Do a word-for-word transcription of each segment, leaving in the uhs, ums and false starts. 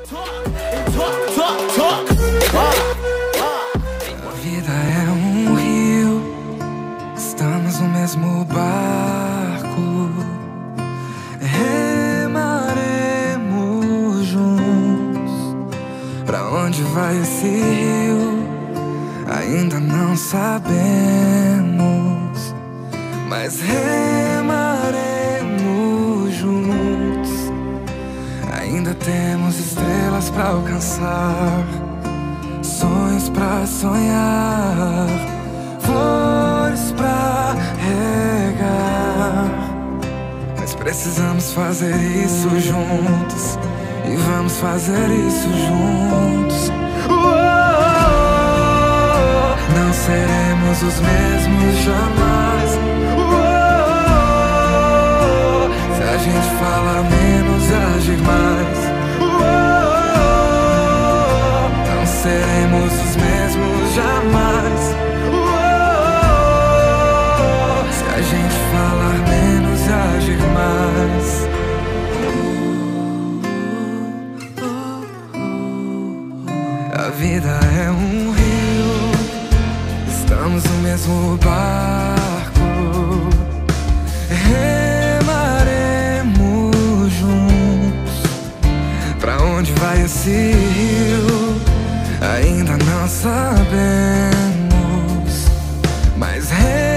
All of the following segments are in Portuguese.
A vida é um rio, estamos no mesmo barco. Remaremos juntos. Pra onde vai esse rio? Ainda não sabemos, mas remaremos juntos. Ainda temos estrelas pra alcançar, sonhos pra sonhar, flores pra regar. Mas precisamos fazer isso juntos, e vamos fazer isso juntos. Não seremos os mesmos jamais. Se a gente fala menos e agir mais, não seremos os mesmos jamais. Se a gente falar menos e agir mais. A vida é um rio, estamos no mesmo barco. Remaremos juntos. Pra onde vai esse rio? Ainda não sabemos, mas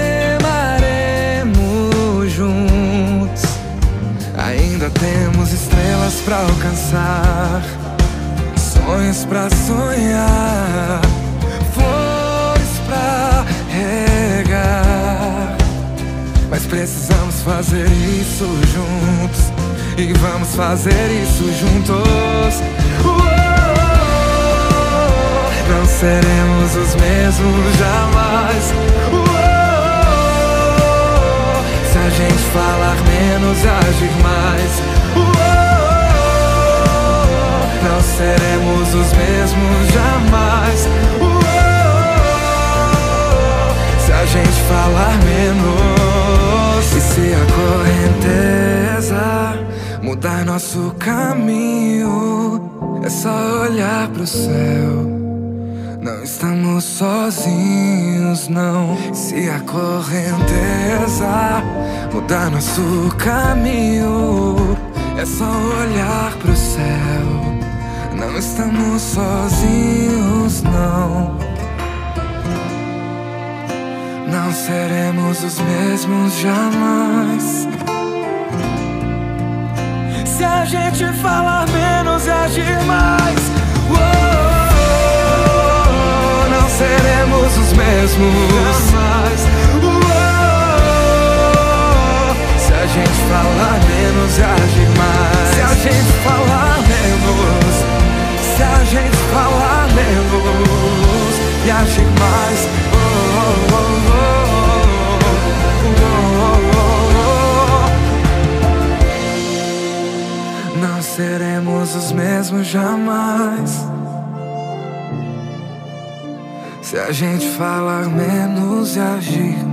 remaremos juntos. Ainda temos estrelas pra alcançar, sonhos pra sonhar, flores pra regar. Mas precisamos fazer isso juntos, e vamos fazer isso juntos. Não seremos os mesmos jamais. Se a gente falar menos e agir mais, não seremos os mesmos jamais. Se a gente falar menos, e se a correnteza mudar nosso caminho, é só olhar pro céu. Não estamos sozinhos, não. Se a correnteza mudar nosso caminho, é só olhar pro céu. Não estamos sozinhos, não. Não seremos os mesmos jamais. Se a gente falar menos e agir mais, oh, não seremos os mesmos jamais. Oh, se a gente falar menos e agir mais, se a gente falar menos, se a gente falar menos e agir mais, oh, oh, oh, oh, oh, oh. Não seremos os mesmos jamais. Se a gente falar menos e agir